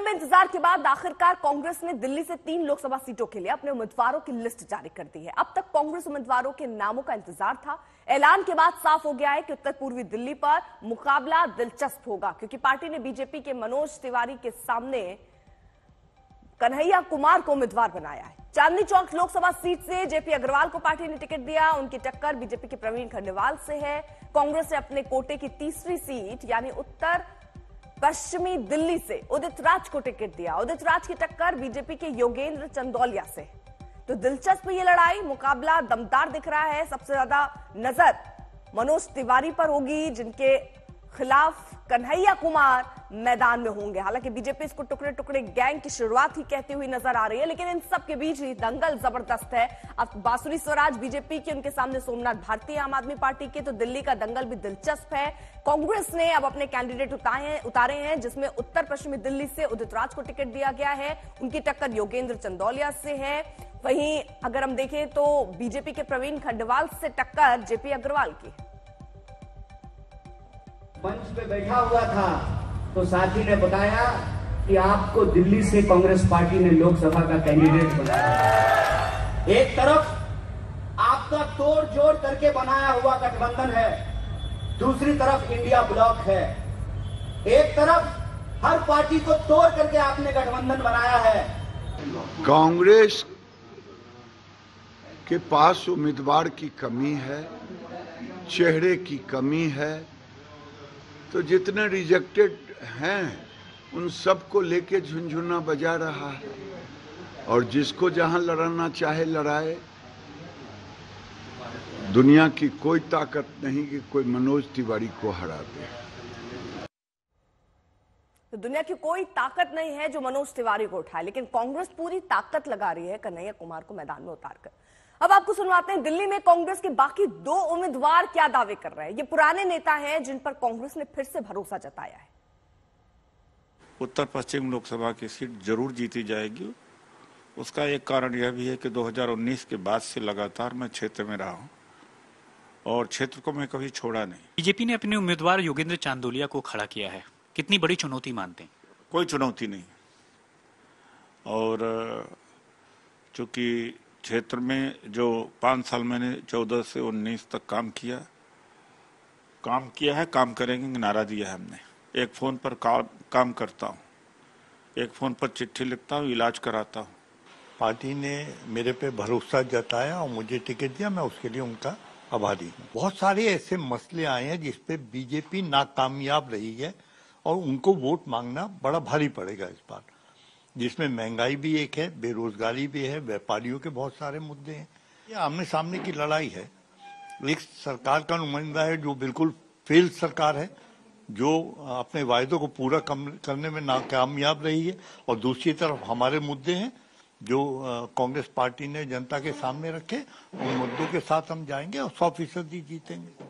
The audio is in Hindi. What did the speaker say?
लंबे इंतजार के बाद आखिरकार कांग्रेस ने दिल्ली से 3 लोकसभा सीटों के लिए अपने उम्मीदवारों की लिस्ट जारी कर दी है। अब तक कांग्रेस उम्मीदवारों के नामों का इंतजार था। ऐलान के बाद साफ हो गया है कि उत्तर पूर्वी दिल्ली पर मुकाबला दिलचस्प होगा, क्योंकि पार्टी ने बीजेपी के मनोज तिवारी के सामने कन्हैया कुमार को उम्मीदवार बनाया है। चांदनी चौक लोकसभा सीट से जेपी अग्रवाल को पार्टी ने टिकट दिया। उनकी टक्कर बीजेपी के प्रवीण खंडेलवाल से है। कांग्रेस ने अपने कोटे की तीसरी सीट यानी उत्तर पश्चिमी दिल्ली से उदित राज को टिकट दिया। उदित राज की टक्कर बीजेपी के योगेंद्र चंदौलिया से। तो दिलचस्प ये लड़ाई, मुकाबला दमदार दिख रहा है। सबसे ज्यादा नजर मनोज तिवारी पर होगी, जिनके खिलाफ कन्हैया कुमार मैदान में होंगे। हालांकि बीजेपी इसको टुकड़े टुकड़े गैंग की शुरुआत ही कहती हुई नजर आ रही है, लेकिन इन सब के बीच ही दंगल जबरदस्त है। अब बांसुरी स्वराज बीजेपी की, उनके सामने सोमनाथ भारती आम आदमी पार्टी के। तो दिल्ली का दंगल भी दिलचस्प है। कांग्रेस ने अब अपने कैंडिडेट उतारे हैं, जिसमें उत्तर पश्चिमी दिल्ली से उदित राज को टिकट दिया गया है। उनकी टक्कर योगेंद्र चंदौलिया से है। वहीं अगर हम देखें तो बीजेपी के प्रवीण खंडेलवाल से टक्कर जेपी अग्रवाल की। मंच पे बैठा हुआ था तो साथी ने बताया कि आपको दिल्ली से कांग्रेस पार्टी ने लोकसभा का कैंडिडेट बनाया। एक तरफ आपका तोड़ जोड़ करके बनाया हुआ गठबंधन है, दूसरी तरफ इंडिया ब्लॉक है। एक तरफ हर पार्टी को तोड़ करके आपने गठबंधन बनाया है। कांग्रेस के पास उम्मीदवार की कमी है, चेहरे की कमी है, तो जितने रिजेक्टेड हैं उन सबको लेके झुनझुना बजा रहा है और जिसको जहां लड़ना चाहे लड़ाए। दुनिया की कोई ताकत नहीं कि कोई मनोज तिवारी को हरा दे। तो दुनिया की कोई ताकत नहीं है जो मनोज तिवारी को उठाए, लेकिन कांग्रेस पूरी ताकत लगा रही है कन्हैया कुमार को मैदान में उतारकर। अब आपको सुनवाते हैं दिल्ली में कांग्रेस के बाकी 2 उम्मीदवार क्या दावे कर रहे हैं। ये पुराने नेता हैं जिन पर कांग्रेस ने फिर से भरोसा जताया है। उत्तर पश्चिम लोकसभा की सीट जरूर जीती जाएगी। उसका एक कारण यह भी है कि 2019 के बाद से लगातार मैं क्षेत्र में रहा हूं और क्षेत्र को मैं कभी छोड़ा नहीं। बीजेपी ने अपने उम्मीदवार योगेंद्र चांदौलिया को खड़ा किया है, कितनी बड़ी चुनौती मानते हैं? कोई चुनौती नहीं। और चूंकि क्षेत्र में जो 5 साल मैंने 14 से 19 तक काम किया है, काम करेंगे नारा दिया है हमने। एक फोन पर काम करता हूँ, एक फोन पर चिट्ठी लिखता हूँ, इलाज कराता हूँ। पार्टी ने मेरे पे भरोसा जताया और मुझे टिकट दिया, मैं उसके लिए उनका आभारी हूँ। बहुत सारे ऐसे मसले आए हैं जिसपे बीजेपी नाकामयाब रही है और उनको वोट मांगना बड़ा भारी पड़ेगा इस बार, जिसमें महंगाई भी एक है, बेरोजगारी भी है, व्यापारियों के बहुत सारे मुद्दे हैं। ये आमने सामने की लड़ाई है। एक सरकार का नुमाइंदा है जो बिल्कुल फेल सरकार है, जो अपने वायदों को पूरा करने में नाकामयाब रही है, और दूसरी तरफ हमारे मुद्दे हैं जो कांग्रेस पार्टी ने जनता के सामने रखे। उन मुद्दों के साथ हम जाएंगे और 100% जीतेंगे।